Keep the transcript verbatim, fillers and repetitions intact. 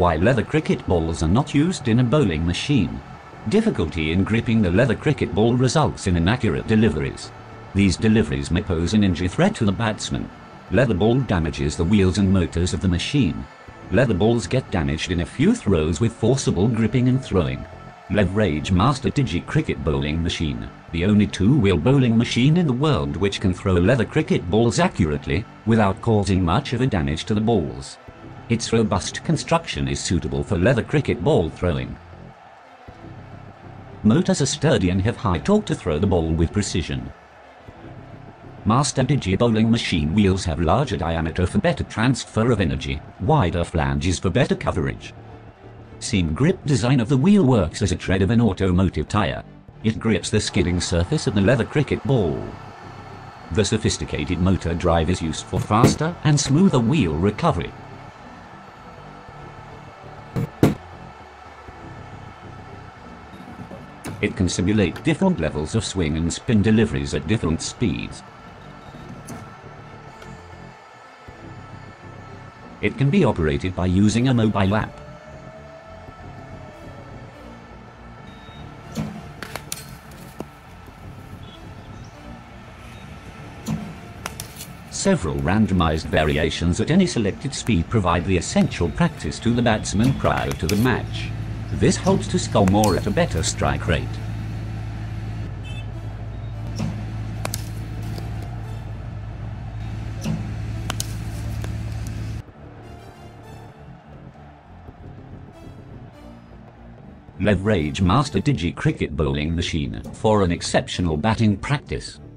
Why leather cricket balls are not used in a bowling machine. Difficulty in gripping the leather cricket ball results in inaccurate deliveries. These deliveries may pose an injury threat to the batsman. Leather ball damages the wheels and motors of the machine. Leather balls get damaged in a few throws with forcible gripping and throwing. Leverage Master Digi Cricket Bowling Machine, the only two-wheel bowling machine in the world which can throw leather cricket balls accurately, without causing much of a damage to the balls. Its robust construction is suitable for leather cricket ball throwing. Motors are sturdy and have high torque to throw the ball with precision. Master Digi Bowling Machine wheels have larger diameter for better transfer of energy, wider flanges for better coverage. Seam grip design of the wheel works as a tread of an automotive tire. It grips the skidding surface of the leather cricket ball. The sophisticated motor drive is used for faster and smoother wheel recovery. It can simulate different levels of swing and spin deliveries at different speeds. It can be operated by using a mobile app. Several randomized variations at any selected speed provide the essential practice to the batsman prior to the match. This helps to score more at a better strike rate. Leverage Master Digi Cricket Bowling Machine for an exceptional batting practice.